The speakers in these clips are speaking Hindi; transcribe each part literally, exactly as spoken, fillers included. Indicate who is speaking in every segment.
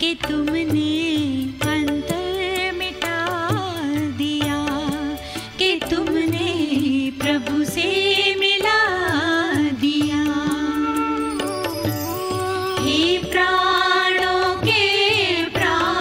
Speaker 1: कि तुमने अंतर मिटा दिया, कि तुमने प्रभु से मिला दिया। हे प्राणों के प्राण,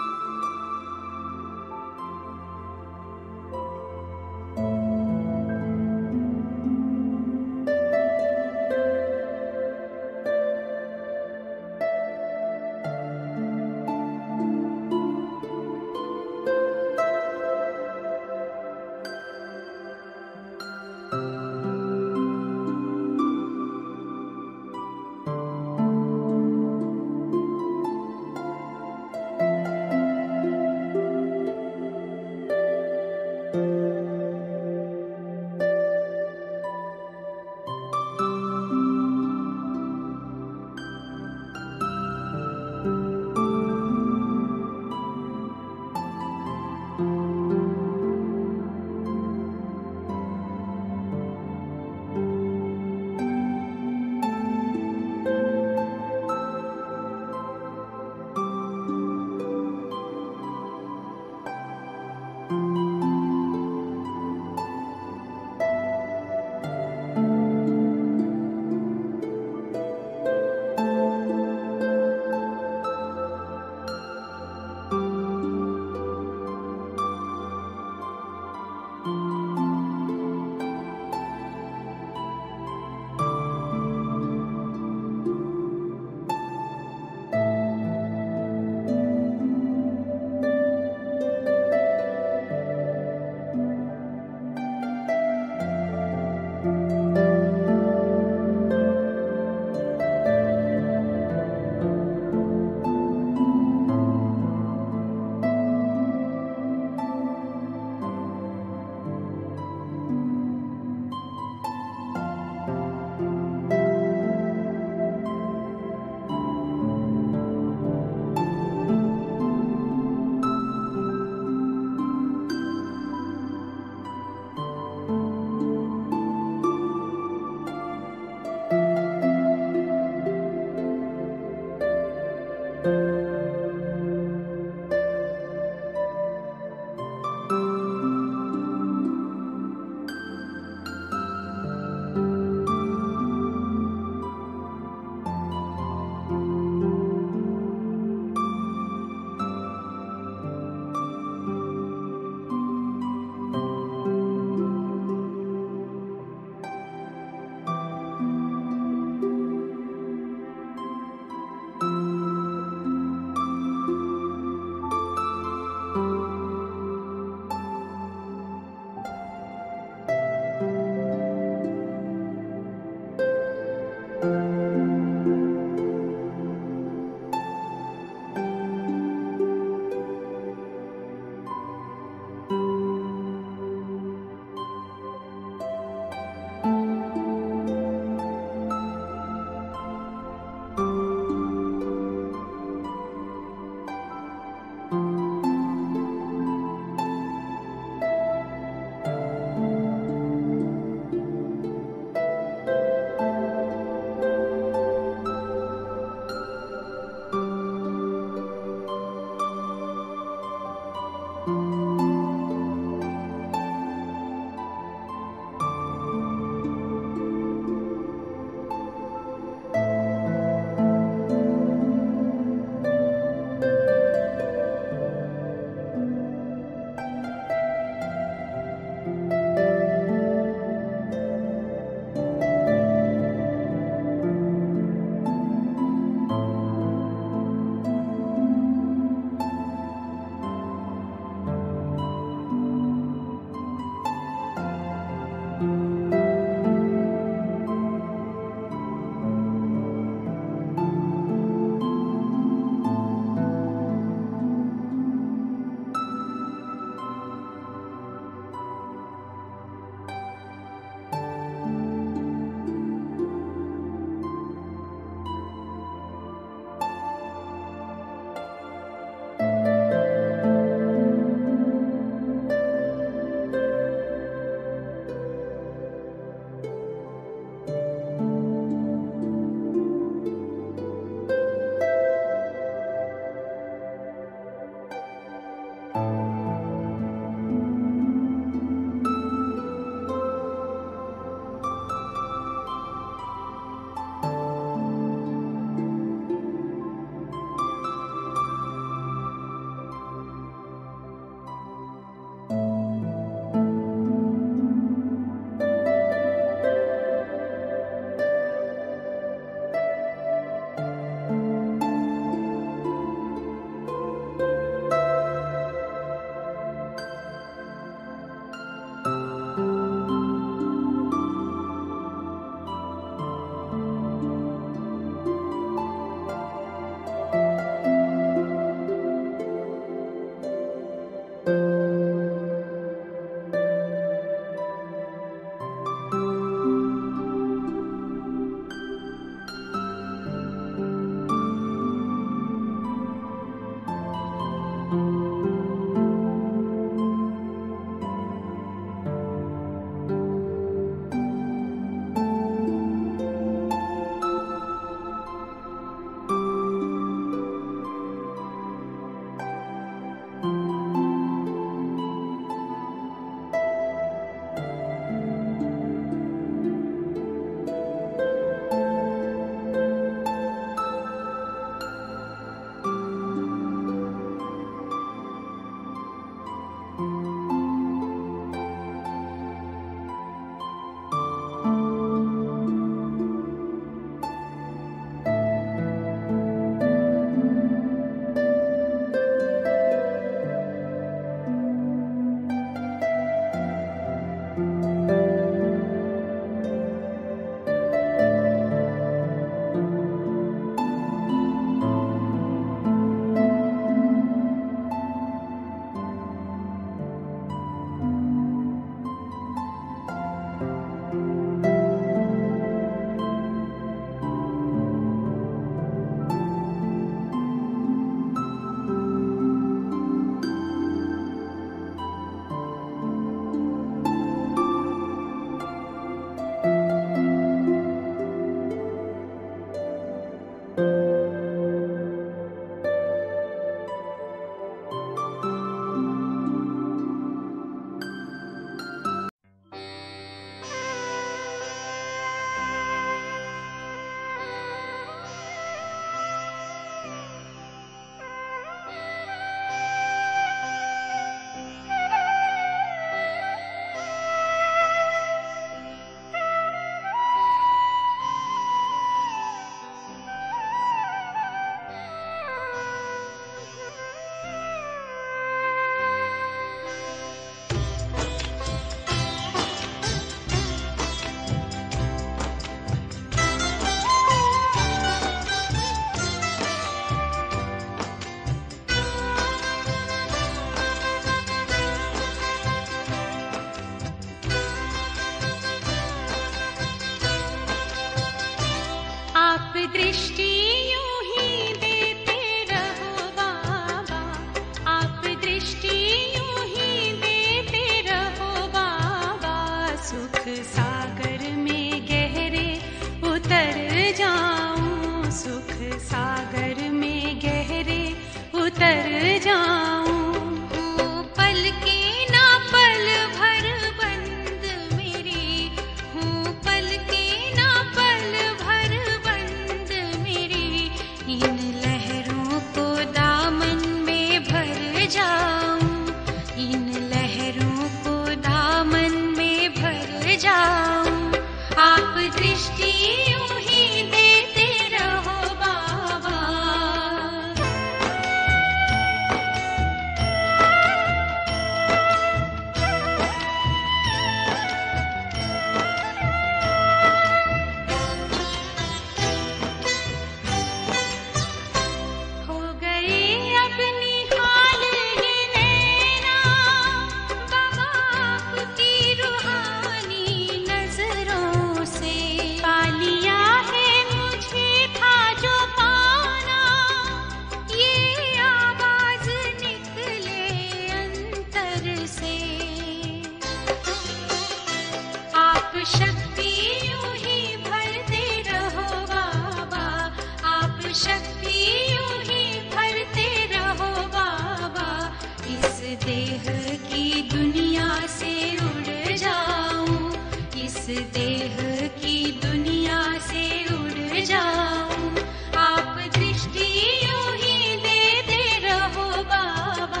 Speaker 1: शक्ति यूं ही भरते रहो बाबा, आप शक्ति यूं ही भरते रहो बाबा। इस देह की दुनिया से उड़ जाऊं, इस देह की दुनिया से उड़ जाऊं, आप दृष्टि यूं ही देते रहो बाबा।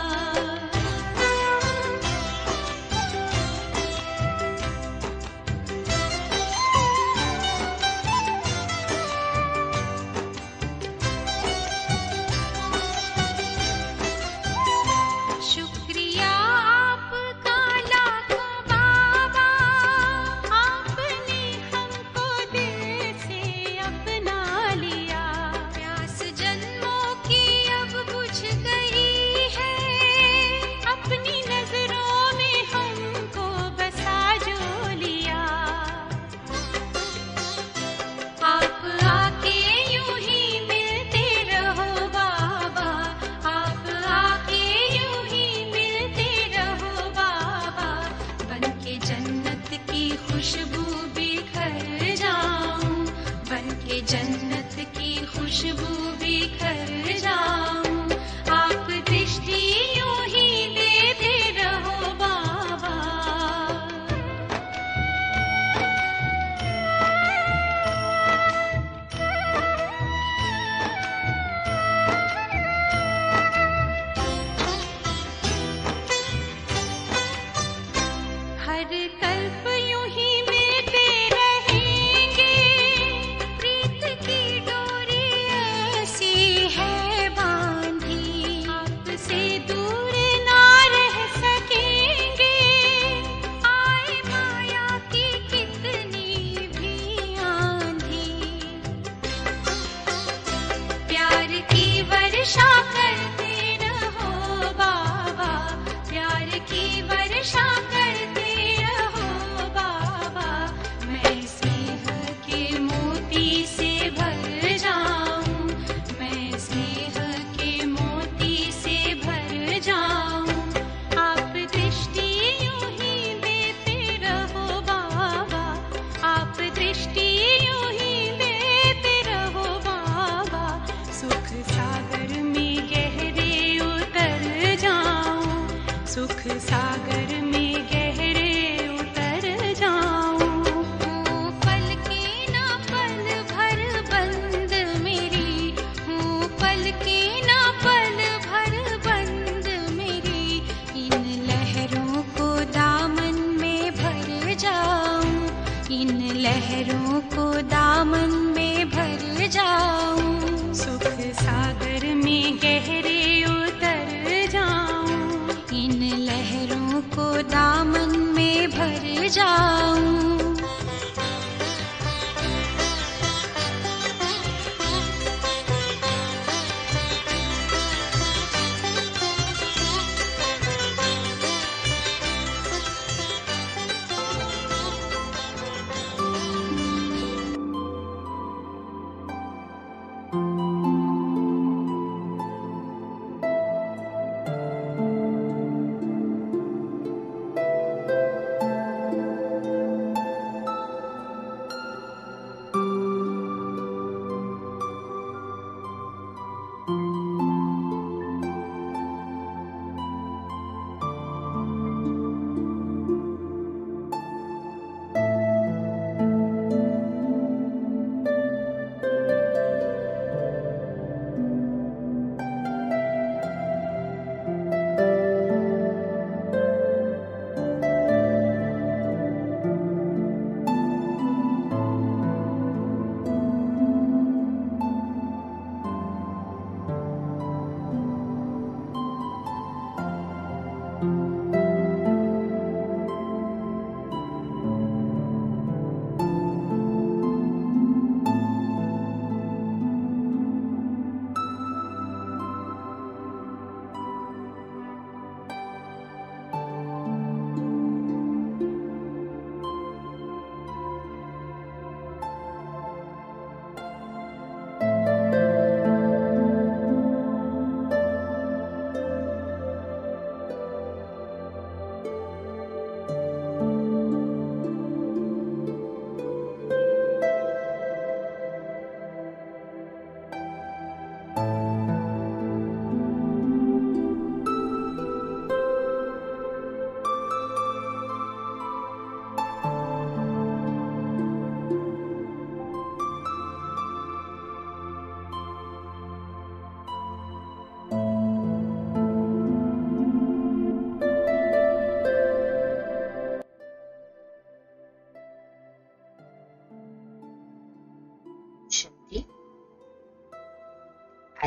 Speaker 1: शुक्रिया आपका लाखों बाबा, आपने हमको दिल से अपना लिया। प्यास जन्मों की अब बुझ गई है, अपनी नजरों में हमको बसा जो लिया। आप आके यूं ही मिलते रहो बाबा, आप आके यूं ही मिलते रहो बाबा। बनके जन्नत की खुशबू बिखर जाऊं, बनके जन्नत की खुशबू बिखर जाऊं, आप दृष्टि यूं ही देते रहो बाबा। हर कल्प यूं ही मिलते रहेंगे, प्रीत की डोरी ऐसी है बांधी। आपसे दूर ना रह सकेंगे, आए माया की कितनी भी आंधी। प्यार की वर्षा करते रहो बाबा, प्यार की वर्षा करते रहो बाबा। मैं स्नेह के मोती से भर जाऊं, मैं स्नेह के मोती से भर जाऊं, आप दृष्टि यूं ही देते रहो बाबा, आप दृष्टि यूं ही देते रहो बाबा। सुख सागर में गहरे उतर जाऊं, सुख सागर में गहरे उतर जाऊं। हूँ पल के ना पल भर बंद मेरी, हूँ पल के ना पल भर बंद मेरी। इन लहरों को दामन में भर जाऊं, इन लहरों को दामन में भर जाऊं। सुख सागर में गहरे उतर जाऊं, इन लहरों को दामन में भर जाऊं।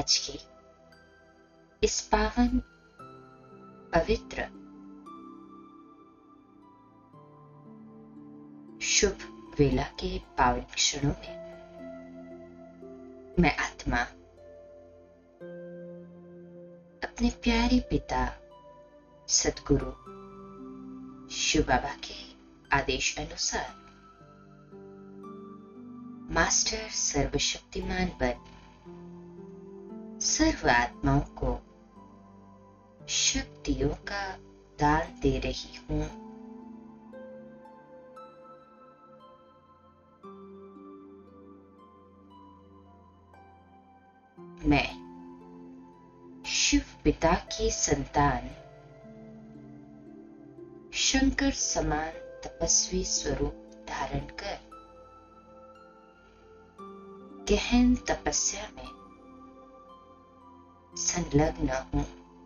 Speaker 2: आज की इस पावन पवित्र शुभ वेला के पावन क्षणों में मैं आत्मा अपने प्यारे पिता सद्गुरु शिव बाबा के आदेश अनुसार मास्टर सर्वशक्तिमान बन सर्व आत्माओं को शक्तियों का दान दे रही हूं। मैं शिव पिता की संतान शंकर समान तपस्वी स्वरूप धारण कर गहन तपस्या में संलग्न हूं।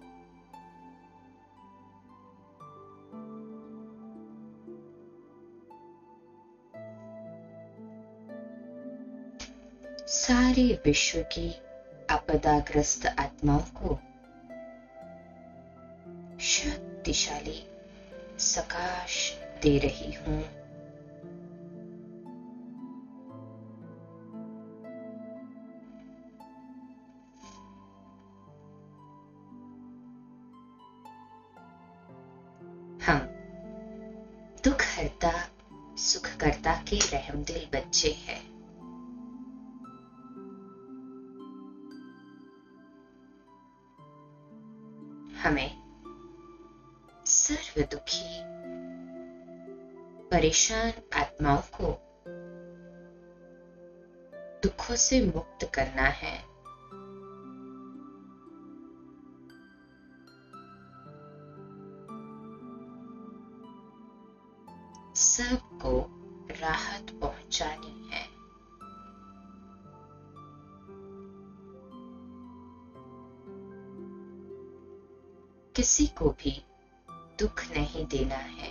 Speaker 2: सारे विश्व की आपदाग्रस्त आत्माओं को शक्तिशाली सकाश दे रही हूं। हम दुख हरता सुखकर्ता के रहमदिल बच्चे हैं। हमें सर्व दुखी परेशान आत्माओं को दुखों से मुक्त करना है। सबको राहत पहुंचानी है। किसी को भी दुख नहीं देना है।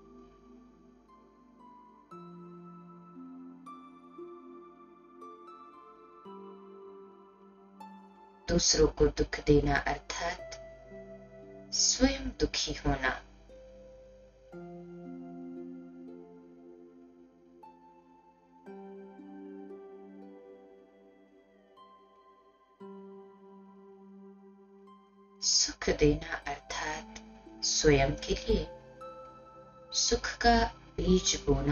Speaker 2: दूसरों को दुख देना अर्थात स्वयं दुखी होना। सुख देना अर्थात स्वयं के लिए सुख का बीज बोना।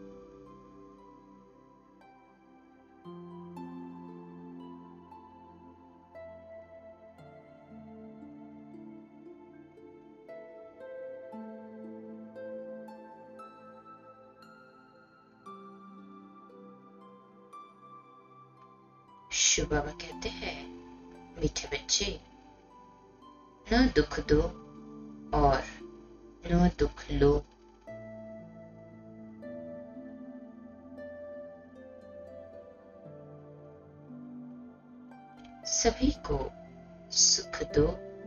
Speaker 2: शिव बाबा कहते हैं, मीठे बच्चे, न दुख दो और न दुख लो। सभी को सुख दो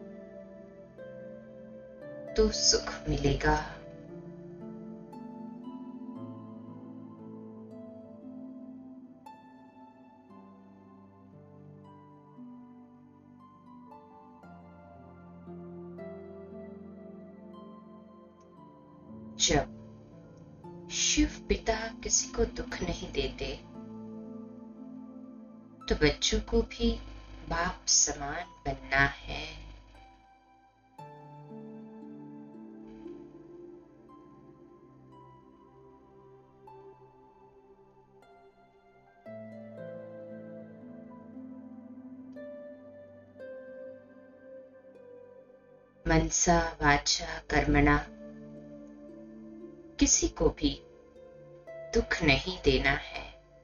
Speaker 2: तो सुख मिलेगा। जब शिव पिता किसी को दुख नहीं देते तो बच्चों को भी बाप समान बनना है। मनसा वाचा कर्मणा किसी को भी दुख नहीं देना है।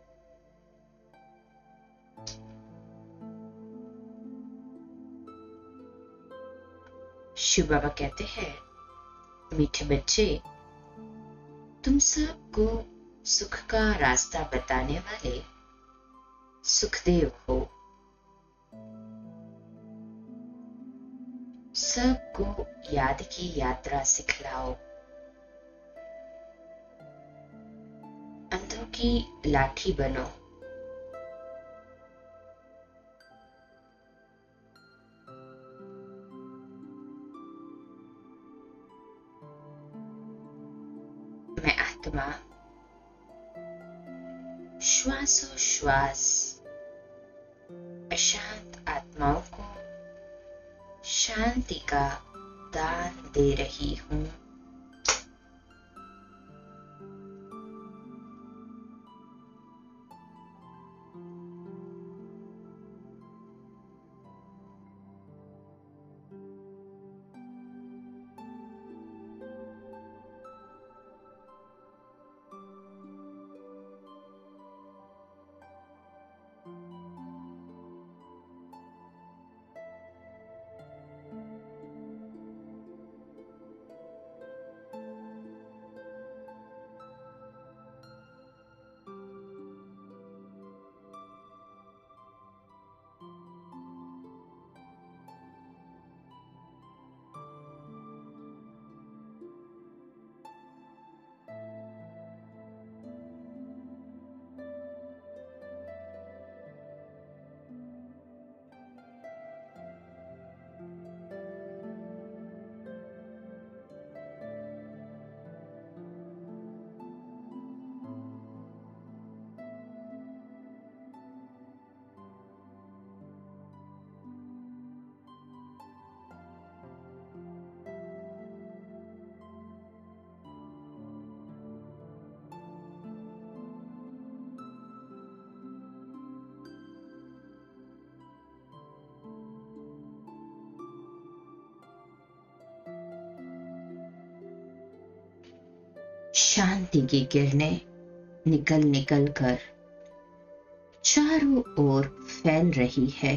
Speaker 2: शिव बाबा कहते हैं, मीठे बच्चे, तुम सबको सुख का रास्ता बताने वाले सुखदेव हो। सबको याद की यात्रा सिखलाओ। अंधों की लाठी बनो। आत्मा श्वासोश्वास अशांत आत्माओं को शांति का दान दे रही हूं। शांति की किरणें निकल निकल कर चारों ओर फैल रही है।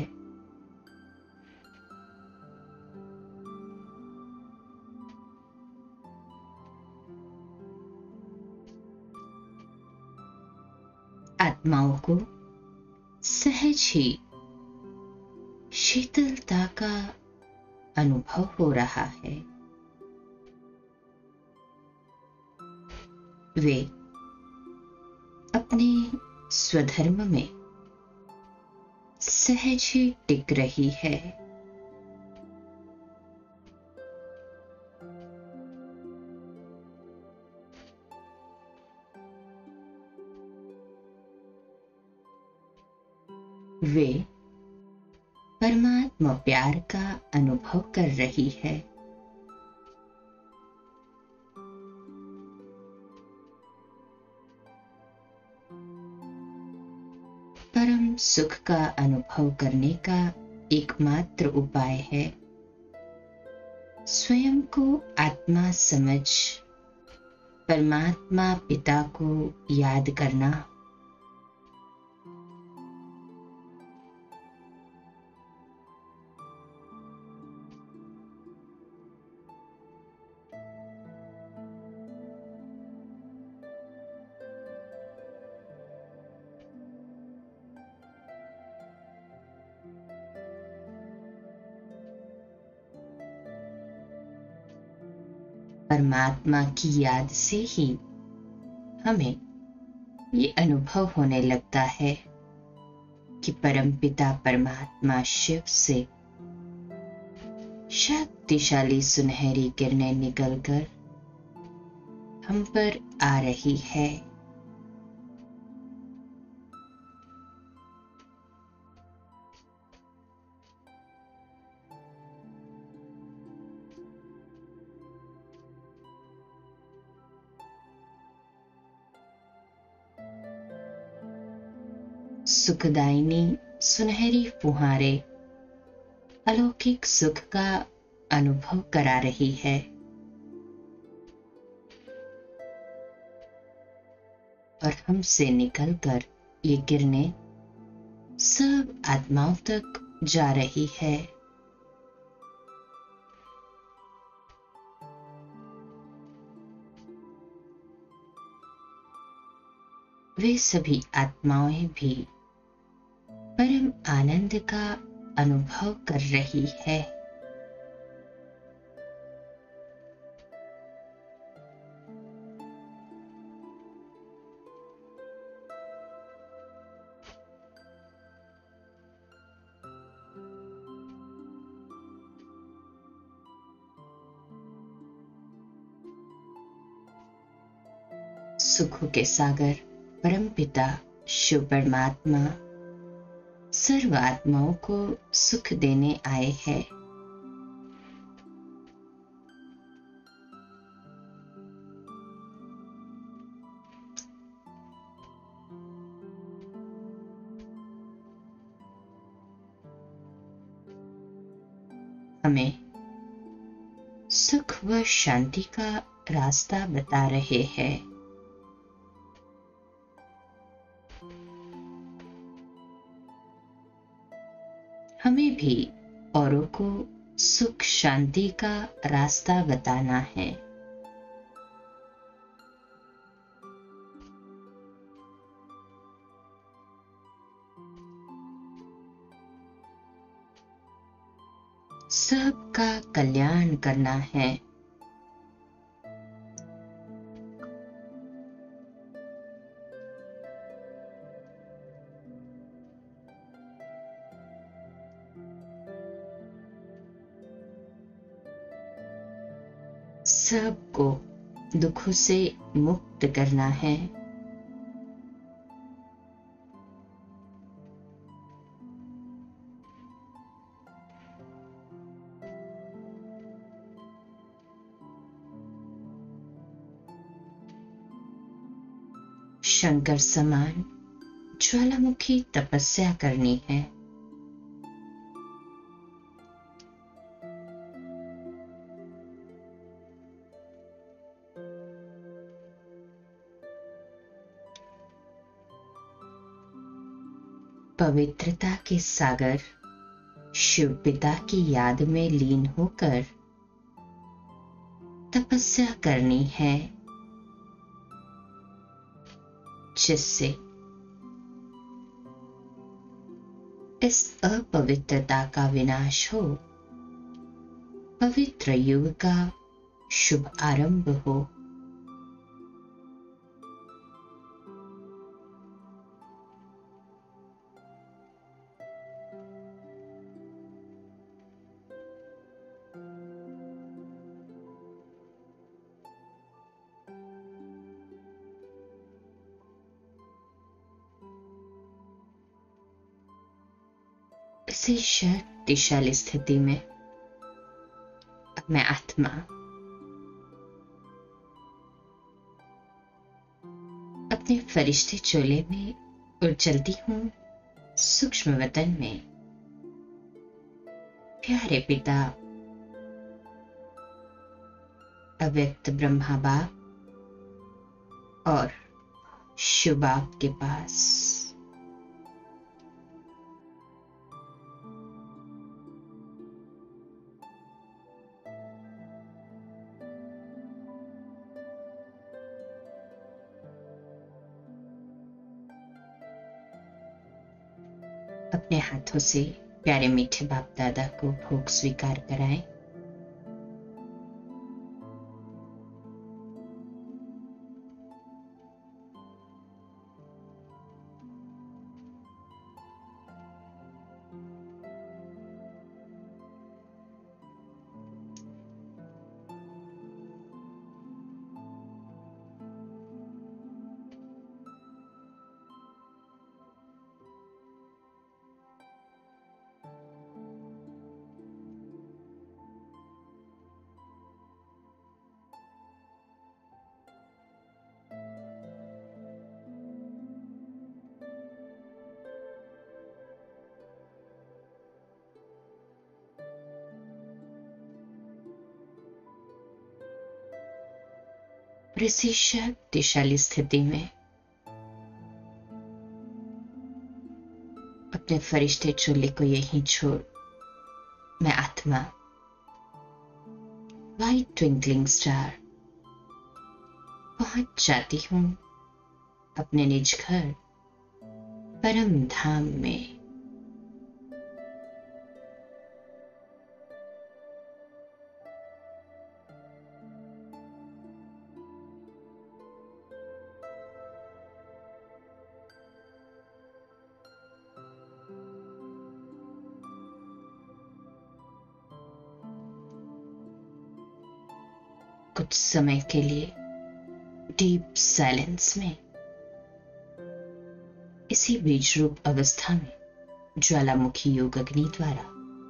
Speaker 2: आत्माओं को सहज ही शीतलता का अनुभव हो रहा है। वे अपने स्वधर्म में सहज ही टिक रही है। वे परमात्मा प्यार का अनुभव कर रही है। परम सुख का अनुभव करने का एकमात्र उपाय है स्वयं को आत्मा समझ परमात्मा पिता को याद करना। परमात्मा की याद से ही हमें ये अनुभव होने लगता है कि परमपिता परमात्मा शिव से शक्तिशाली सुनहरी किरणें निकलकर हम पर आ रही है। सुखदायिनी सुनहरी फुहारें अलौकिक सुख का अनुभव करा रही है और हमसे निकलकर ये किरणें सब आत्माओं तक जा रही है। वे सभी आत्माएं भी परम आनंद का अनुभव कर रही है। सुखों के सागर परमपिता शिव परमात्मा सर्व आत्माओं को सुख देने आए हैं। हमें सुख व शांति का रास्ता बता रहे हैं। हमें भी औरों को सुख शांति का रास्ता बताना है। सबका कल्याण करना है। सबको दुखों से मुक्त करना है। शंकर समान ज्वालामुखी तपस्या करनी है। पवित्रता के सागर शिव पिता की याद में लीन होकर तपस्या करनी है, जिससे इस अपवित्रता का विनाश हो, पवित्र युग का शुभ आरंभ हो। इसी शक्तिशाली स्थिति में अब मैं आत्मा अपने फरिश्ते चोले में उड़ चलती हूँ सूक्ष्म वतन में। प्यारे पिता अव्यक्त ब्रह्मा बाप और शिव बाप के पास। अपने हाथों से प्यारे मीठे बाप दादा को भोग स्वीकार कराएं। इसी शक्तिशाली स्थिति में अपने फरिश्ते चोले को यहीं छोड़ मैं आत्मा वाइट ट्विंकलिंग स्टार पहुंच जाती हूं अपने निज घर परम धाम में। कुछ समय के लिए डीप साइलेंस में, इसी बीज रूप अवस्था में ज्वालामुखी योग अग्नि द्वारा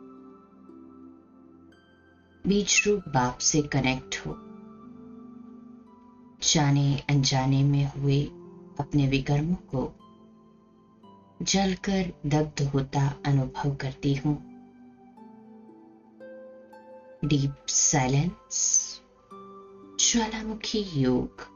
Speaker 2: बीज रूप बाप से कनेक्ट हो, जाने अनजाने में हुए अपने विकर्मों को जलकर दग्ध होता अनुभव करती हूं। डीप साइलेंस, ज्वालामुखी योग।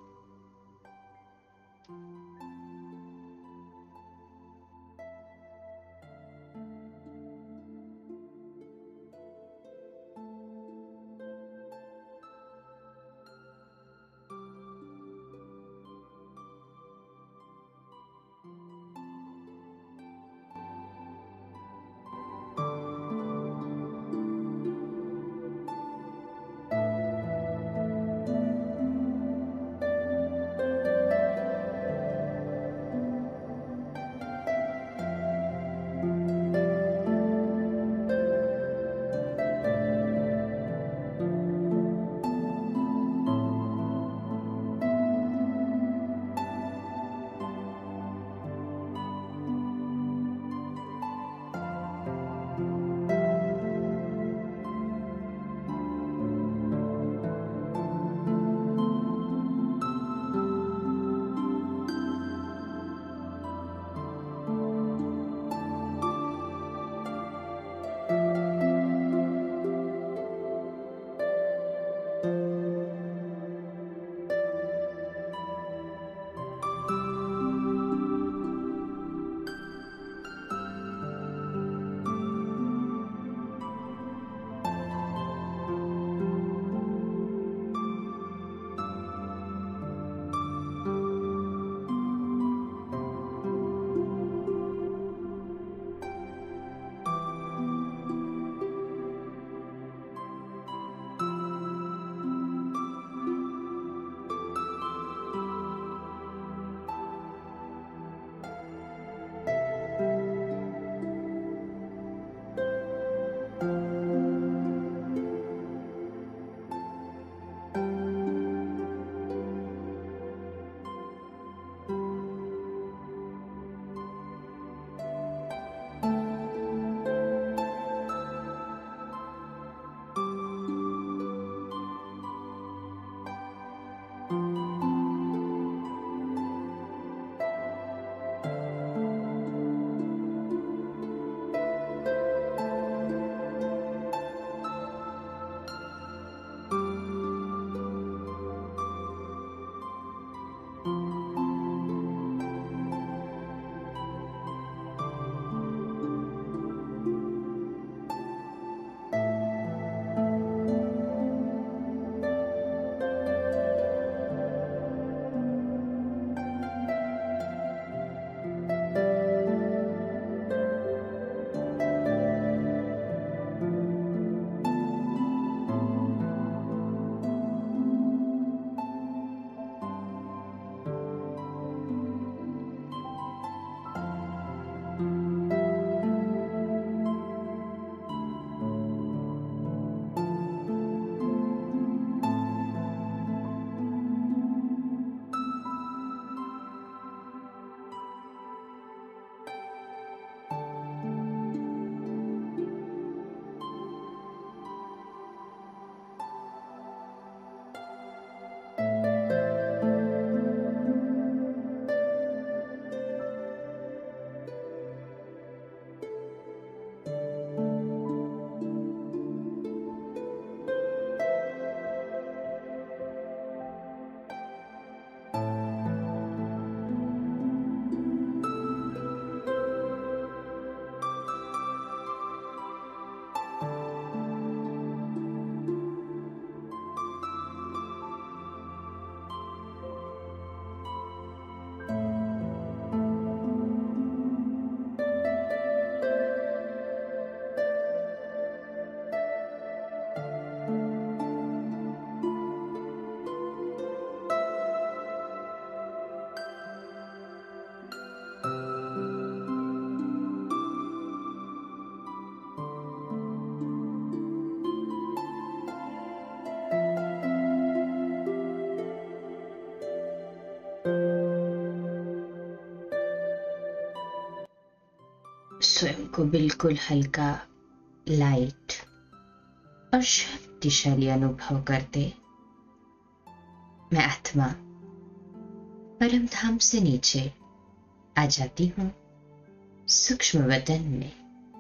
Speaker 2: स्वयं को बिल्कुल हल्का, लाइट और शक्तिशाली अनुभव करते मैं आत्मा परम धाम से नीचे आ जाती हूँ, सूक्ष्म वतन में।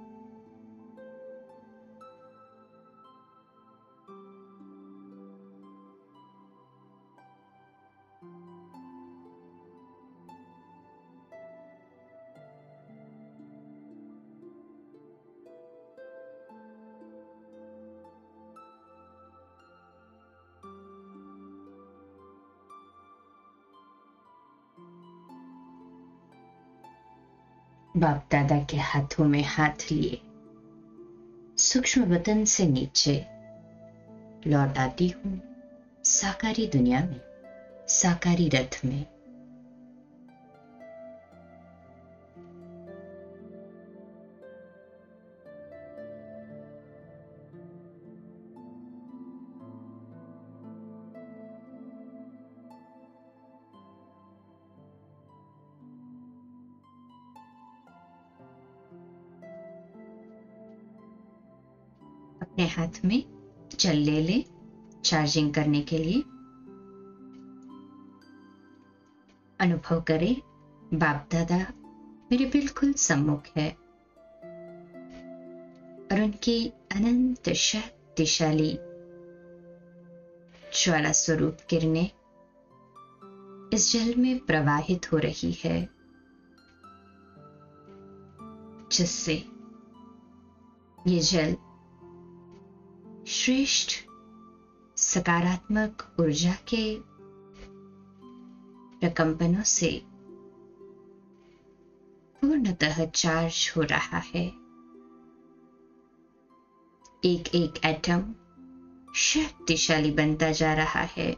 Speaker 2: बाप दादा के हाथों में हाथ लिए सूक्ष्म वतन से नीचे लौट आती हूँ साकारी दुनिया में, साकारी रथ में। अपने हाथ में जल ले ले चार्जिंग करने के लिए। अनुभव करें बाप दादा मेरे बिल्कुल सम्मुख है और उनकी अनंत शक्तिशाली ज्वाला स्वरूप किरणें इस जल में प्रवाहित हो रही है, जिससे ये जल श्रेष्ठ सकारात्मक ऊर्जा के प्रकंपनों से पूर्णतः चार्ज हो रहा है। एक एक एटम शक्तिशाली बनता जा रहा है।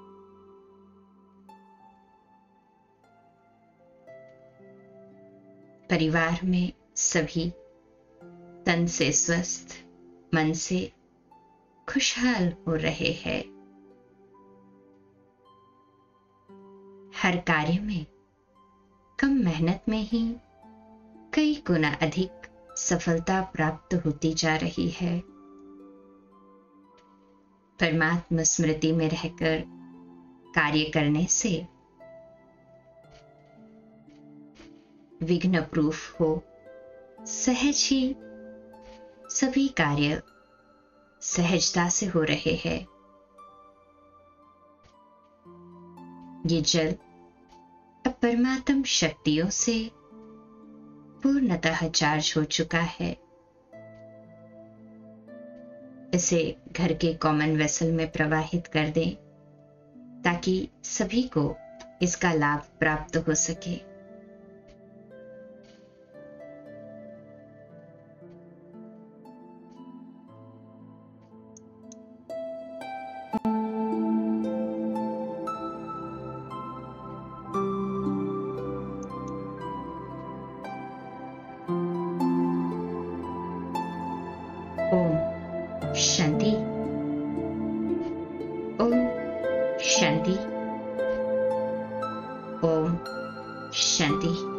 Speaker 2: परिवार में सभी तन से स्वस्थ, मन से खुशहाल हो रहे हैं। हर कार्य में कम मेहनत में ही कई गुना अधिक सफलता प्राप्त होती जा रही है। परमात्मा स्मृति में रहकर कार्य करने से विघ्न प्रूफ हो, सहज ही सभी कार्य सहजता से हो रहे हैं। ये जल अब परमात्म शक्तियों से पूर्णतः चार्ज हो चुका है। इसे घर के कॉमन वेसल में प्रवाहित कर दें ताकि सभी को इसका लाभ प्राप्त हो सके। ओम शांति, ओम शांति, ओम शांति।